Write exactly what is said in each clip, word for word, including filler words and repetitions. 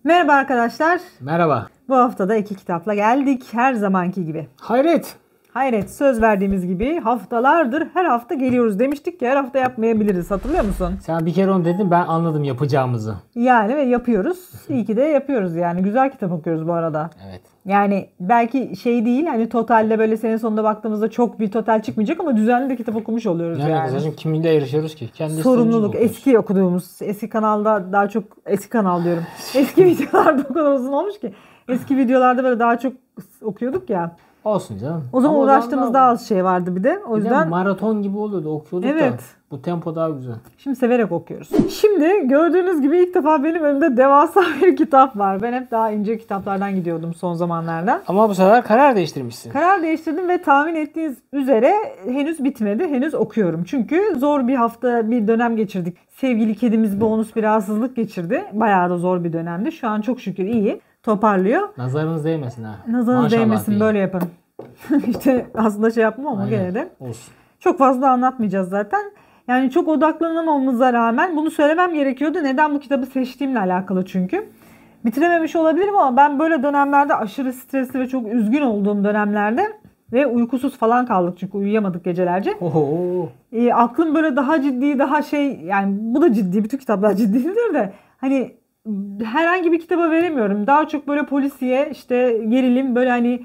Merhaba arkadaşlar. Merhaba. Bu hafta da iki kitapla geldik her zamanki gibi. Hayret. Hayret, söz verdiğimiz gibi haftalardır her hafta geliyoruz demiştik ki her hafta yapmayabiliriz, hatırlıyor musun? Sen bir kere onu dedin, ben anladım yapacağımızı. Yani ve yapıyoruz. İyi ki de yapıyoruz yani. Güzel kitap okuyoruz bu arada. Evet. Yani belki şey değil, hani totalde böyle sene sonunda baktığımızda çok bir total çıkmayacak ama düzenli de kitap okumuş oluyoruz Yani, yani. yani. Kiminle yarışıyoruz ki? Kendi Sorumluluk. Eski okuduğumuz, eski kanalda daha çok, eski kanal diyorum. Eski videolarda o kadar uzun olmuş ki. Eski videolarda böyle daha çok okuyorduk ya. Olsun canım. O zaman ama uğraştığımız daha az şey vardı bir de. O bir yüzden de maraton gibi oluyordu, okuyorduk evet. da. Bu tempo daha güzel. Şimdi severek okuyoruz. Şimdi gördüğünüz gibi ilk defa benim önümde devasa bir kitap var. Ben hep daha ince kitaplardan gidiyordum son zamanlarda. Ama bu sefer karar değiştirmişsin. Karar değiştirdim ve tahmin ettiğiniz üzere henüz bitmedi. Henüz okuyorum. Çünkü zor bir hafta, bir dönem geçirdik. Sevgili kedimiz bonus bir rahatsızlık geçirdi. Bayağı da zor bir dönemdi. Şu an çok şükür iyi. Toparlıyor. Nazarınız değmesin ha. Nazarınız Maşallah değmesin diyeyim. Böyle yapın. İşte aslında şey yapmam ama Aynen. gene de. Olsun. Çok fazla anlatmayacağız zaten. Yani çok odaklanamamıza rağmen bunu söylemem gerekiyordu. Neden bu kitabı seçtiğimle alakalı çünkü. Bitirememiş olabilirim ama ben böyle dönemlerde aşırı stresli ve çok üzgün olduğum dönemlerde ve uykusuz falan kaldık çünkü uyuyamadık gecelerce. Oho. E, aklım böyle daha ciddi, daha şey, yani bu da ciddi, bütün kitaplar ciddidir de hani herhangi bir kitaba veremiyorum. Daha çok böyle polisiye, işte gerilim, böyle hani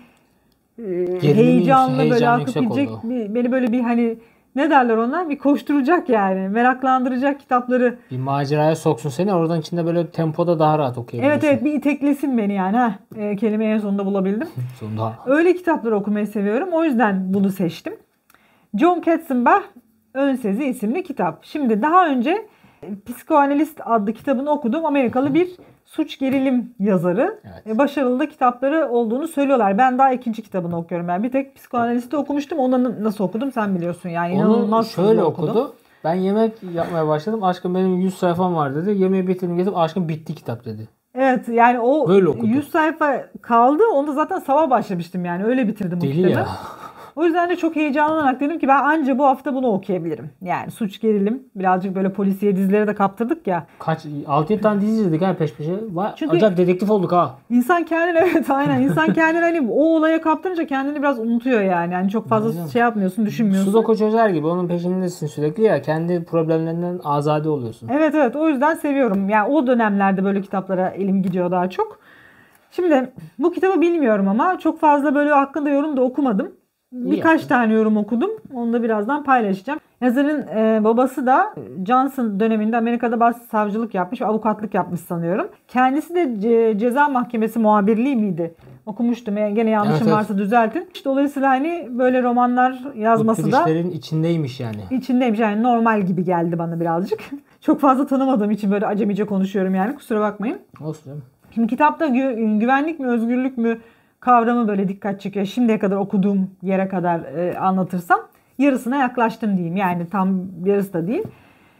e, heyecanlı, böyle heyecan akıp yüksek gidecek oldu. bir, beni böyle bir hani ne derler ona, bir koşturacak yani, meraklandıracak kitapları. Bir maceraya soksun seni, oradan içinde böyle tempoda daha rahat okuyabilirsin. Evet evet, bir iteklesin beni yani. Heh, e, kelimeyi en sonunda bulabildim. Sonunda. Öyle kitapları okumayı seviyorum. O yüzden bunu seçtim. John Katzenbach Ön Sezi isimli kitap. Şimdi daha önce Psikoanalist adlı kitabını okudum. Amerikalı bir suç gerilim yazarı. Evet. Başarılı da kitapları olduğunu söylüyorlar. Ben daha ikinci kitabını okuyorum. Yani bir tek Psikoanalist'i okumuştum. Onu nasıl okudum sen biliyorsun yani. Onu İnanılmaz şöyle okudum. okudu. Ben yemek yapmaya başladım. Aşkım benim yüz sayfam var dedi. Yemeği bitirdim getirdim. Aşkım bitti kitap dedi. Evet yani o Böyle okudu. yüz sayfa kaldı. Onu da zaten sabah başlamıştım yani. Öyle bitirdim o Deli kitabı. ya. O yüzden de çok heyecanlanarak dedim ki ben anca bu hafta bunu okuyabilirim. Yani suç gerilim, birazcık böyle polisiye dizilere de kaptırdık ya. Kaç altı yedi tane dizi izledik ha peş peşe. Vay, Çünkü- acayip dedektif olduk ha. İnsan kendini evet aynen insan kendini hani o olaya kaptırınca kendini biraz unutuyor yani. Yani çok fazla Aynen. şey yapmıyorsun, düşünmüyorsun. Sudoku çözer gibi onun peşindesin sürekli ya. Kendi problemlerinden azade oluyorsun. Evet evet, o yüzden seviyorum. Yani o dönemlerde böyle kitaplara elim gidiyor daha çok. Şimdi bu kitabı bilmiyorum ama çok fazla böyle hakkında yorum da okumadım. Birkaç yaptın. tane yorum okudum. Onu da birazdan paylaşacağım. Yazarın e, babası da Johnson döneminde Amerika'da başsavcılık yapmış ve avukatlık yapmış sanıyorum. Kendisi de ce- ceza mahkemesi muhabirliği miydi? Okumuştum. Yani gene yanlışım Evet, evet. varsa düzeltin. İşte dolayısıyla hani böyle romanlar Bu yazması tür da işlerin içindeymiş yani. içindeymiş. Yani normal gibi geldi bana birazcık. Çok fazla tanımadığım için böyle acemice konuşuyorum yani. Kusura bakmayın. Olsun canım. Şimdi kitapta gü- güvenlik mi, özgürlük mü kavramı böyle dikkat çekiyor. Şimdiye kadar okuduğum yere kadar e, anlatırsam yarısına yaklaştım diyeyim. Yani tam yarısı da değil.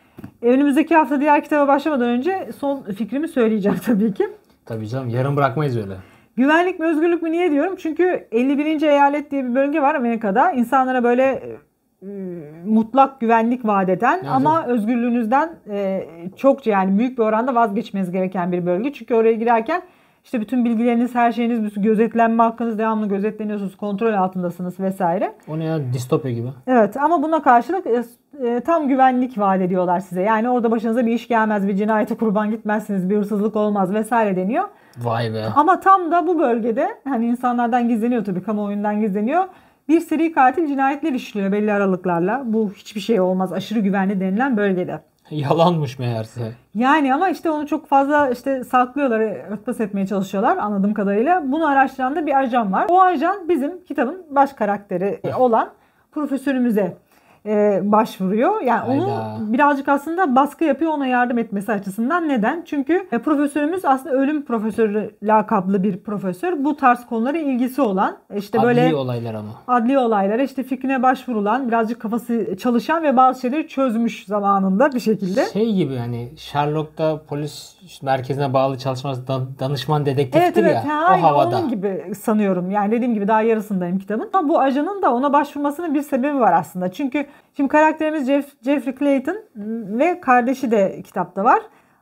E, önümüzdeki hafta diğer kitaba başlamadan önce son fikrimi söyleyeceğim tabii ki. Tabii canım, yarım bırakmayız öyle. Güvenlik mi, özgürlük mü niye diyorum? Çünkü elli birinci eyalet diye bir bölge var Amerika'da. İnsanlara böyle e, mutlak güvenlik vaat eden Evet, ama evet. özgürlüğünüzden e, çokça, yani büyük bir oranda vazgeçmeniz gereken bir bölge. Çünkü oraya girerken işte bütün bilgileriniz, her şeyiniz, bütün gözetlenme hakkınız, devamlı gözetleniyorsunuz, kontrol altındasınız vesaire. O ne ya, distopya gibi. Evet ama buna karşılık e, e, tam güvenlik vaat ediyorlar size. Yani orada başınıza bir iş gelmez, bir cinayete kurban gitmezsiniz, bir hırsızlık olmaz vesaire deniyor. Vay be. Ama tam da bu bölgede, hani insanlardan gizleniyor tabii, kamuoyundan gizleniyor. Bir seri katil cinayetler işliyor belli aralıklarla. Bu hiçbir şey olmaz, aşırı güvenli denilen bölgede. Yalanmış meğerse. Yani ama işte onu çok fazla işte saklıyorlar, örtbas etmeye çalışıyorlar anladığım kadarıyla. Bunu araştıran da bir ajan var. O ajan bizim kitabın baş karakteri olan profesörümüze e, başvuruyor. Yani Hayda. onu birazcık aslında baskı yapıyor ona yardım etmesi açısından. Neden? Çünkü e, profesörümüz aslında ölüm profesörü lakaplı bir profesör. Bu tarz konulara ilgisi olan, işte Adli böyle olaylar ama. adli olaylara işte fikrine başvurulan, birazcık kafası çalışan ve bazı şeyleri çözmüş zamanında bir şekilde. Şey gibi hani Sherlock'ta polis merkezine bağlı çalışması dan- danışman dedektiftir Evet evet, ya. ha, O aynı havada. onun gibi sanıyorum. Yani dediğim gibi daha yarısındayım kitabın. Ama bu ajanın da ona başvurmasının bir sebebi var aslında. Çünkü şimdi karakterimiz Jeff, Jeffrey Clayton ve kardeşi de kitapta var.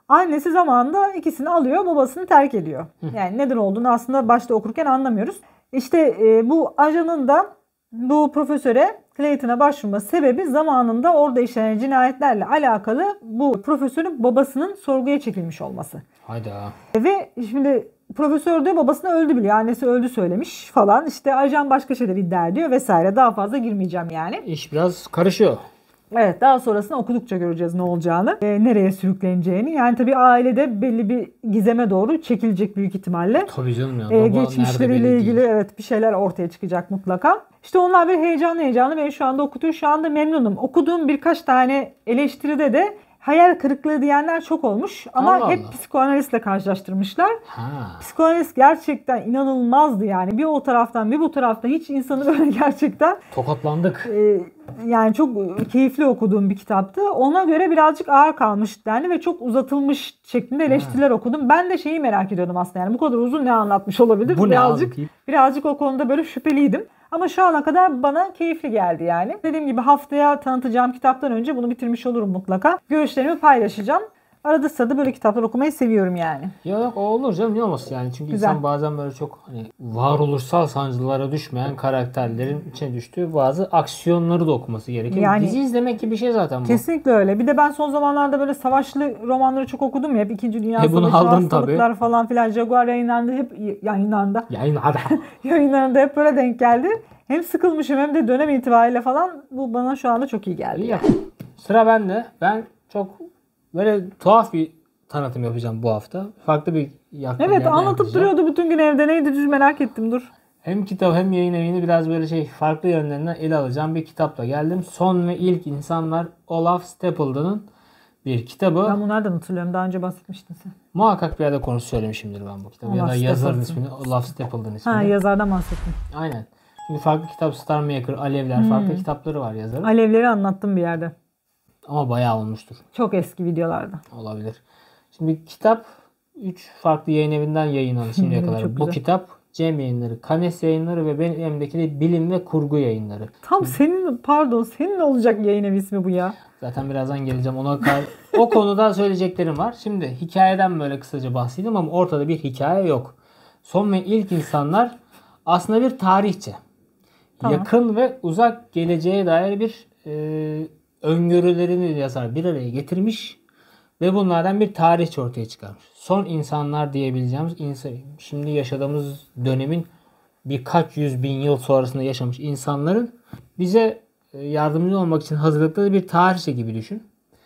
Annesi zamanında ikisini alıyor, babasını terk ediyor. Yani neden olduğunu aslında başta okurken anlamıyoruz. İşte e, bu ajanın da bu profesöre, Clayton'a başvurması sebebi zamanında orada işlenen cinayetlerle alakalı bu profesörün babasının sorguya çekilmiş olması. Hayda. Ve şimdi profesör de babasını öldü biliyor. Annesi öldü söylemiş falan. İşte ajan başka şeyler iddia ediyor vesaire. Daha fazla girmeyeceğim yani. İş biraz karışıyor. Evet, daha sonrasında okudukça göreceğiz ne olacağını, e, nereye sürükleneceğini. Yani tabii ailede belli bir gizeme doğru çekilecek büyük ihtimalle. Tabii canım ya. E, Baba geçmişleriyle nerede belli ilgili değil. evet bir şeyler ortaya çıkacak mutlaka. İşte onlar bir heyecanlı heyecanlı beni şu anda okutuyor. Şu anda memnunum. Okuduğum birkaç tane eleştiride de hayal kırıklığı diyenler çok olmuş. Ama Allah hep Allah. psikoanalistle karşılaştırmışlar. Ha. Psikoanalist gerçekten inanılmazdı yani. Bir o taraftan bir bu taraftan hiç insanı böyle gerçekten Tokatlandık. e, yani çok keyifli okuduğum bir kitaptı. Ona göre birazcık ağır kalmış yani ve çok uzatılmış şeklinde eleştiriler okudum. Ben de şeyi merak ediyordum aslında yani bu kadar uzun ne anlatmış olabilir? Bu ne birazcık abi? birazcık o konuda böyle şüpheliydim. Ama şu ana kadar bana keyifli geldi yani. Dediğim gibi haftaya tanıtacağım kitaptan önce bunu bitirmiş olurum mutlaka. Görüşlerimi paylaşacağım. Arada sırada böyle kitaplar okumayı seviyorum yani. Ya yok o olur canım, niye olmasın yani. Çünkü Güzel. insan bazen böyle çok hani varoluşsal sancılara düşmeyen karakterlerin içine düştüğü bazı aksiyonları da okuması gerekiyor. Yani- Dizi izlemek gibi bir şey zaten bu. Kesinlikle öyle. Bir de ben son zamanlarda böyle savaşlı romanları çok okudum ya. Hep İkinci Dünya E bunu Savaşı, aldın hastalıklar falan filan. Jaguar yayınlarında hep yayınlarında. Yayın hadi. yayınlarında hep böyle denk geldi. Hem sıkılmışım hem de dönem itibariyle falan bu bana şu anda çok iyi geldi. İyi yap. Sıra bende. Ben çok böyle tuhaf bir tanıtım yapacağım bu hafta. Farklı bir yaklaşım. Evet, anlatıp duruyordu bütün gün evde. Neydi düz merak ettim, dur. Hem kitap hem yayın evini biraz böyle şey farklı yönlerinden ele alacağım bir kitapla geldim. Son ve İlk İnsanlar, Olaf Stapledon'un bir kitabı. Ben bunlardan hatırlıyorum. Daha önce bahsetmiştin sen. Muhakkak bir yerde konuş söylemişimdir ben bu kitabı. Ya Olaf da yazarın Stapledon. ismini, Olaf Stapledon ismini. Ha, yazardan bahsettim. Aynen. Çünkü farklı kitap, Star Maker, Alevler, farklı kitapları var yazarın. Alevleri anlattım bir yerde. Ama bayağı olmuştur. Çok eski videolarda. Olabilir. Şimdi kitap üç farklı yayın evinden yayınlandı şimdiye Çok kadar. Bu güzel. kitap Cem Yayınları, Kanes Yayınları ve benim elimdeki de Bilim ve Kurgu Yayınları. Tam senin, pardon, senin olacak yayın evi ismi bu ya. Zaten birazdan geleceğim ona. kar- O konuda söyleyeceklerim var. Şimdi hikayeden böyle kısaca bahsedeyim ama ortada bir hikaye yok. Son ve ilk insanlar aslında bir tarihçi. Tamam. Yakın ve uzak geleceğe dair bir e, öngörülerini yazar bir araya getirmiş ve bunlardan bir tarihçi ortaya çıkarmış. Son insanlar diyebileceğimiz insan, şimdi yaşadığımız dönemin birkaç yüz bin yıl sonrasında yaşamış insanların bize e, yardımcı olmak için hazırladıkları bir tarihçi gibi düşün.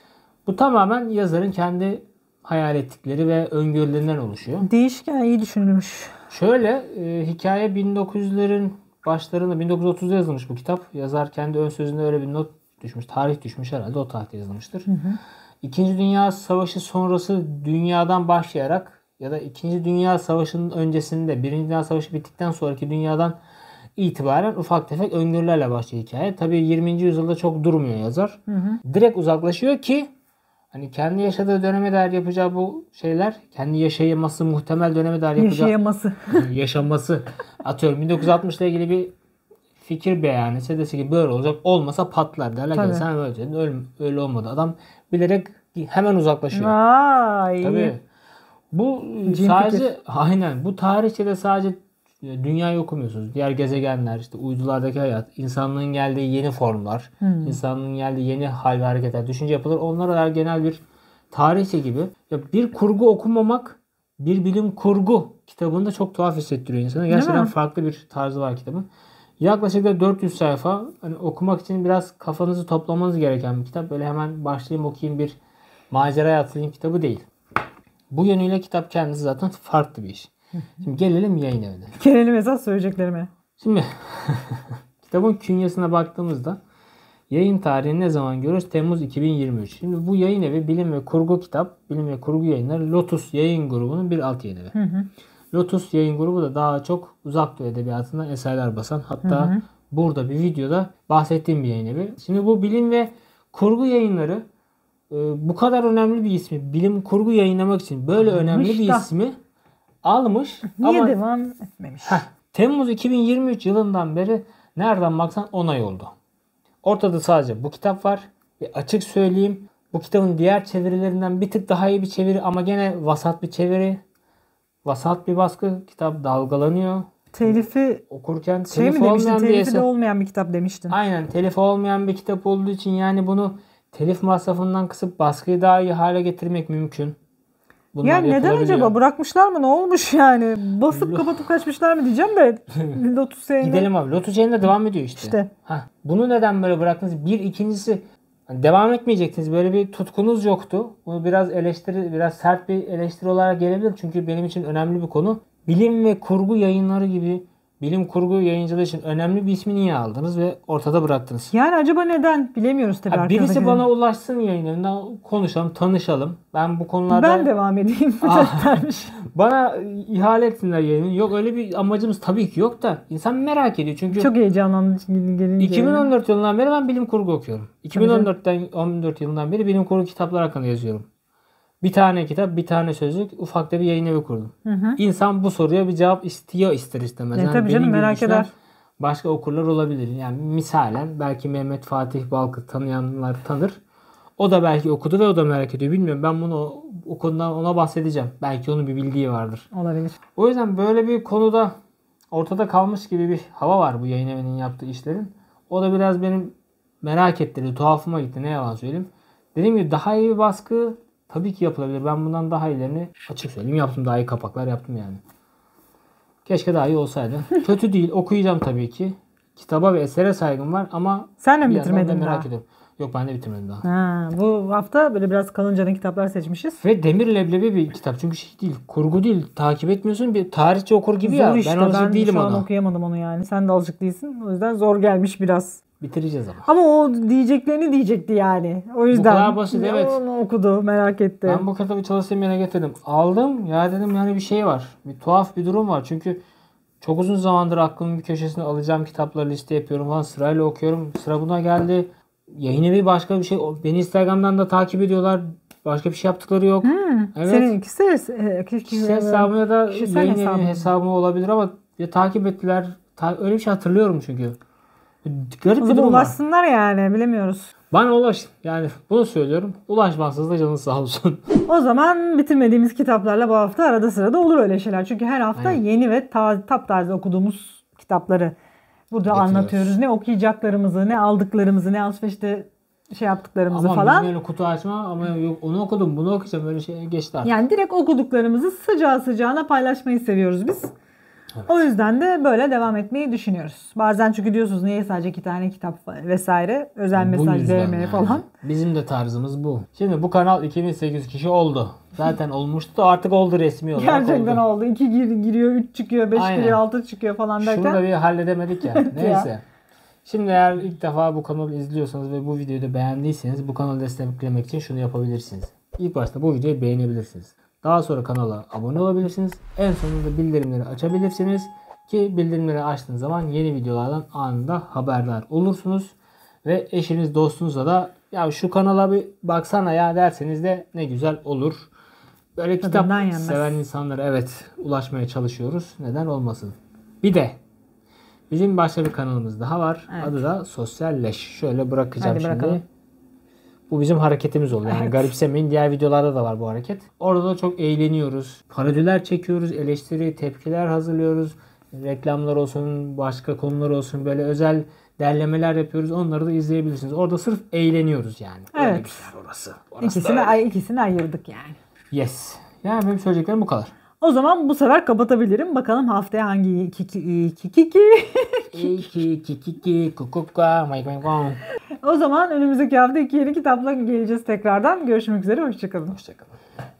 Bu tamamen yazarın kendi hayal ettikleri ve öngörülerinden oluşuyor. Değişken, iyi düşünülmüş. Şöyle e, hikaye bin dokuz yüzlerin başlarında, bin dokuz yüz otuzda yazılmış bu kitap. Yazar kendi ön sözünde öyle bir not düşmüş. Tarih düşmüş herhalde. O tarihte yazılmıştır. Hı hı. İkinci Dünya Savaşı sonrası dünyadan başlayarak ya da İkinci Dünya Savaşı'nın öncesinde, Birinci Dünya Savaşı bittikten sonraki dünyadan itibaren ufak tefek öngörülerle başlıyor hikaye. Tabii yirminci yüzyılda çok durmuyor yazar. Hı hı. Direkt uzaklaşıyor ki hani kendi yaşadığı döneme dair yapacağı bu şeyler, kendi yaşayaması muhtemel döneme dair yapacağı Yaşayaması. yaşaması, atıyorum bin dokuz yüz altmış ile ilgili bir fikir beyan etse, dese ki böyle olacak, olmasa patlar derler Tabii. ki sen öyle dedin, öyle, öyle olmadı. Adam bilerek hemen uzaklaşıyor. Vay. Tabii. Bu Cin sadece fikir. aynen bu tarihçede sadece dünyayı okumuyorsunuz. Diğer gezegenler, işte uydulardaki hayat, insanlığın geldiği yeni formlar, Hmm. insanlığın geldiği yeni hal ve hareketler, düşünce yapıları, onlara dair genel bir tarihçe gibi. Ya bir kurgu okumamak bir bilim kurgu kitabında çok tuhaf hissettiriyor insana. Gerçekten mi? farklı bir tarzı var kitabın. Yaklaşık da dört yüz sayfa. Hani okumak için biraz kafanızı toplamanız gereken bir kitap. Böyle hemen başlayayım okuyayım bir maceraya atılayım kitabı değil. Bu yönüyle kitap kendisi zaten farklı bir iş. Şimdi gelelim yayın evine. Gelelim esas söyleyeceklerime. Şimdi kitabın künyesine baktığımızda yayın tarihini ne zaman görüyoruz? Temmuz iki bin yirmi üç. Şimdi bu yayın evi bilim ve kurgu kitap, bilim ve kurgu yayınları Lotus Yayın Grubu'nun bir alt yayın evi. Hı hı. Lotus Yayın Grubu da daha çok uzak doğu edebiyatından eserler basan, hatta Hı hı. burada bir videoda bahsettiğim bir yayın evi. Şimdi bu bilim ve kurgu yayınları e, bu kadar önemli bir ismi, bilim kurgu yayınlamak için böyle önemli bir da. ismi almış. Niye ama devam etmemiş? Heh, Temmuz iki bin yirmi üç yılından beri nereden baksan on ay oldu. Ortada sadece bu kitap var ve açık söyleyeyim, Bu kitabın diğer çevirilerinden bir tık daha iyi bir çeviri ama gene vasat bir çeviri. Vasat bir baskı. Kitap dalgalanıyor. Telifi Okurken şey telif mi demiştin? olmayan bir Telifi eser. de olmayan bir kitap demiştin. Aynen, telif olmayan bir kitap olduğu için yani bunu telif masrafından kısıp baskıyı daha iyi hale getirmek mümkün. Bunlar Yani neden yapılabiliyor. acaba? Bırakmışlar mı? Ne olmuş yani? Basıp kapatıp kaçmışlar mı diyeceğim de. Lotus yayını. Gidelim abi. Lotus yayında devam ediyor işte. İşte. Hah, bunu neden böyle bıraktınız? Bir, ikincisi hani devam etmeyecektiniz. Böyle bir tutkunuz yoktu. Bunu biraz eleştiri, biraz sert bir eleştiri olarak gelebilir. Çünkü benim için önemli bir konu. Bilim ve kurgu yayınları gibi bilim kurgu yayıncılığı için önemli bir ismi niye aldınız ve ortada bıraktınız? Yani acaba neden? Bilemiyoruz tabii. Ha, birisi arkadakiler. bana ulaşsın yayınlarından, konuşalım, tanışalım. Ben bu konularda... Ben devam edeyim. Dermiş. Bana ihale etsinler yayını. Yok, öyle bir amacımız tabii ki yok da insan merak ediyor. Çünkü Çok heyecanlandım gelince. iki bin on dört yılından beri ben bilim kurgu okuyorum. iki bin on dörtten on dört yılından beri bilim kurgu kitaplar hakkında yazıyorum. Bir tane kitap, bir tane sözlük, ufak da bir yayın evi kurdum. Hı hı. İnsan bu soruya bir cevap istiyor ister istemez. E, Yani tabii canım, benim gibi merak düşünen eder. başka okurlar olabilir. Yani misalen belki Mehmet Fatih Balk'ı tanıyanlar tanır. O da belki okudu ve o da merak ediyor. Bilmiyorum, ben bunu o konudan ona bahsedeceğim. Belki onun bir bildiği vardır. Olabilir. O yüzden böyle bir konuda ortada kalmış gibi bir hava var bu yayın evinin yaptığı işlerin. O da biraz benim merak ettirdi, tuhafıma gitti, ne yalan söyleyeyim. Dediğim gibi daha iyi bir baskı tabii ki yapılabilir. Ben bundan daha iyilerini açık söyleyeyim yaptım. Daha iyi kapaklar yaptım yani. Keşke daha iyi olsaydı. Kötü değil, okuyacağım tabii ki. Kitaba ve esere saygım var ama Sen de mi bir yandan da bitirmedin merak daha? ediyorum. Yok, ben de bitirmedim daha. Ha, bu hafta böyle biraz kalıncanın kitaplar seçmişiz. Ve demir leblebi bir kitap. Çünkü şey değil, kurgu değil. Takip etmiyorsun. Bir tarihçi okur gibi ya. Zor işte. Ben alışık Ben değilim şu an ona. okuyamadım onu yani. Sen de alışık değilsin. O yüzden zor gelmiş biraz. Bitireceğiz ama. Ama o diyeceklerini diyecekti yani. O yüzden. kadar basit, evet. Onu okudu. Merak etti. Ben bu kitabı çalıştığım yere getirdim. Aldım. Ya dedim yani bir şey var. Bir tuhaf bir durum var. Çünkü çok uzun zamandır aklımın bir köşesine alacağım kitapları liste yapıyorum falan. Sırayla okuyorum. Sıra buna geldi. Yayın evi başka bir şey. Beni Instagram'dan da takip ediyorlar. Başka bir şey yaptıkları yok. Hmm. Evet. Senin ikisi e, Kişisel hesabı ya da Kişisel yayın evi hesabın. hesabı olabilir ama ya, takip ettiler. Ta- öyle bir şey hatırlıyorum çünkü. Garip O bir zaman durum var. ulaşsınlar yani. Bilemiyoruz. Bana ulaş. Yani bunu söylüyorum. Ulaşmazsınız da canınız sağ olsun. O zaman bitirmediğimiz kitaplarla bu hafta arada sırada olur öyle şeyler. Çünkü her hafta Aynen. yeni ve ta- taptaze okuduğumuz kitapları burada Getiriyoruz. anlatıyoruz. Ne okuyacaklarımızı, ne aldıklarımızı, ne alışverişte şey yaptıklarımızı Ama falan. bizim öyle kutu açma ama yok onu okudum bunu okuyacağım öyle şey geçti artık. Yani direkt okuduklarımızı sıcağı sıcağına paylaşmayı seviyoruz biz. O yüzden de böyle devam etmeyi düşünüyoruz. Bazen çünkü diyorsunuz niye sadece iki tane kitap vesaire, özel Bu mesaj yüzden vermeye yani. falan. Bizim de tarzımız bu. Şimdi bu kanal iki bin sekiz yüz kişi oldu. Zaten olmuştu da artık oldu resmi olarak. Gerçekten oldu. oldu. iki gir, giriyor, üç çıkıyor, beş Aynen. giriyor, altı çıkıyor falan derken. Şunu da bir halledemedik ya. Neyse. Ya. Şimdi eğer ilk defa bu kanalı izliyorsanız ve bu videoyu da beğendiyseniz bu kanalı desteklemek için şunu yapabilirsiniz. İlk başta bu videoyu beğenebilirsiniz. Daha sonra kanala abone olabilirsiniz. En sonunda bildirimleri açabilirsiniz. Ki bildirimleri açtığınız zaman yeni videolardan anında haberdar olursunuz. Ve eşiniz dostunuzla da ya şu kanala bir baksana ya derseniz de ne güzel olur. Böyle kitap Tadından yenmez. seven insanlara evet ulaşmaya çalışıyoruz. Neden olmasın. Bir de bizim başka bir kanalımız daha var. Evet. Adı da Sosyalleş. Şöyle bırakacağım Hadi şimdi. bırakalım. Bu bizim hareketimiz oldu. Yani Evet. garipsemeyin. Diğer videolarda da var bu hareket. Orada da çok eğleniyoruz. Parodiler çekiyoruz. Eleştiri, tepkiler hazırlıyoruz. Reklamlar olsun, başka konular olsun. Böyle özel derlemeler yapıyoruz. Onları da izleyebilirsiniz. Orada sırf eğleniyoruz yani. Öyle Evet. bir yer orası. Orası İkisini, da öyle. ay, ikisini ayırdık yani. Yes. Yani benim söyleyeceklerim bu kadar. O zaman bu sefer kapatabilirim. Bakalım haftaya hangi iki iki iki iki iki. İki, iki, iki, iki, kukuka, mike, mike, mike. O zaman önümüzdeki hafta iki yeni kitapla geleceğiz tekrardan. Görüşmek üzere. Hoşçakalın. Hoşçakalın.